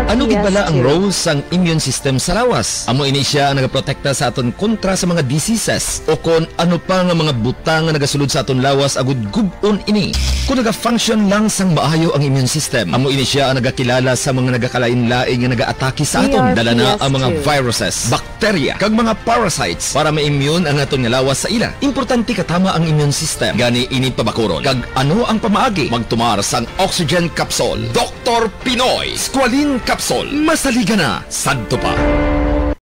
Ano gid bala ang PS2. role sang immune system sa lawas? Amo ini siya ang nagaprotekta sa aton kontra sa mga diseases o kon ano pa nga mga butang nga nagasulod sa aton lawas agud gub-on ini. Kung naga-function lang sang maayo ang immune system, amo ini siya ang nagakilala sa mga nagakalain-laing nga naga-atake sa aton. Dala na ang mga viruses, bacteria, kag mga parasites para ma-immune ang aton nga lawas sa ila. Importante katama ang immune system. Gani ini pabakuron. Kag ano ang pamaagi? Magtumar sang Oxygen Capsule. Dr. Pinoy Squalene Capsule. Masaliga na. Sadto pa.